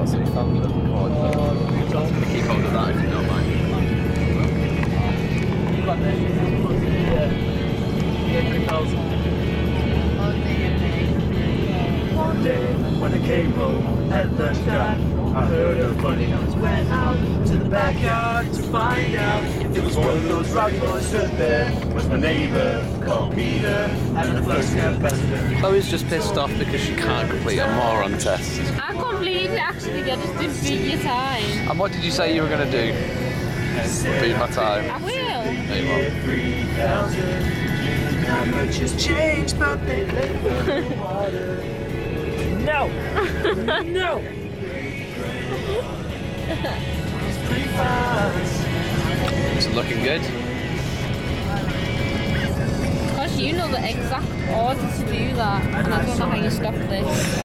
Varsity fan club record. I'm going to keep hold of that if you don't mind. One day when I came home at lunchtime, I heard a funny noise. Went out to the backyard to find out if it was one of those rowdy boys stood there. Was my neighbour called Peter, having a first capacitor. Chloe's just pissed off because she can't complete a moron test. I completed it actually, I just didn't beat your time. And what did you say you were going to do? Beat my time. I will. No, you won't. 3,000. Not much has changed, but they live in the water. No! No! It's pretty fast. It's looking good. Because you know the exact order to do that, and I don't know how you stop this.